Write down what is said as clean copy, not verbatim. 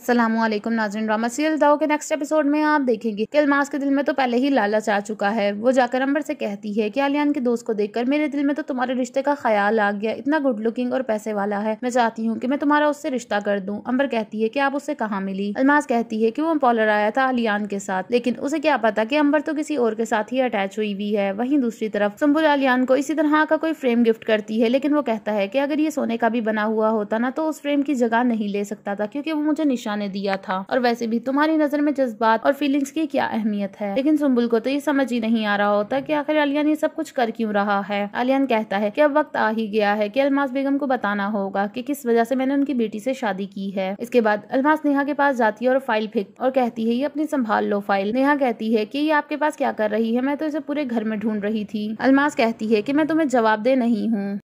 अस्सलामुअलैकुम नाज़रीन, drama serial दाव के नेक्स्ट एपिसोड में आप देखेंगे कि अल्मास के दिल में तो पहले ही लालच आ चुका है। वो जाकर अंबर से कहती है कि आलियान के दोस्त को देखकर मेरे दिल में तो तुम्हारे रिश्ते का ख्याल आ गया। इतना गुड लुकिंग और पैसे वाला है, मैं चाहती हूँ कि मैं तुम्हारा उससे रिश्ता कर दूं। अंबर कहती है कि आप उससे कहाँ मिली। अल्मास कहती है कि वो पॉलर आया था आलियान के साथ, लेकिन उसे क्या पता कि अंबर तो किसी और के साथ ही अटैच हुई हुई है। वहीं दूसरी तरफ सुम्बुल आलियान को इसी तरह का कोई फ्रेम गिफ्ट करती है, लेकिन वो कहता है कि अगर ये सोने का भी बना हुआ होता ना तो उस फ्रेम की जगह नहीं ले सकता था, क्योंकि वो मुझे निशा ने दिया था। और वैसे भी तुम्हारी नजर में जज्बात और फीलिंग्स की क्या अहमियत है। लेकिन सुम्बुल को तो ये समझ ही नहीं आ रहा होता कि आखिर आलियान ये सब कुछ कर क्यों रहा है। आलियान कहता है कि अब वक्त आ ही गया है कि अल्मास बेगम को बताना होगा कि किस वजह से मैंने उनकी बेटी से शादी की है। इसके बाद अल्मास नेहा के पास जाती है और फाइल फेंक और कहती है ये अपनी संभाल लो फाइल। नेहा कहती है कि ये आपके पास क्या कर रही है, मैं तो इसे पूरे घर में ढूंढ रही थी। अल्मास कहती है कि मैं तुम्हें जवाब दे नहीं हूँ।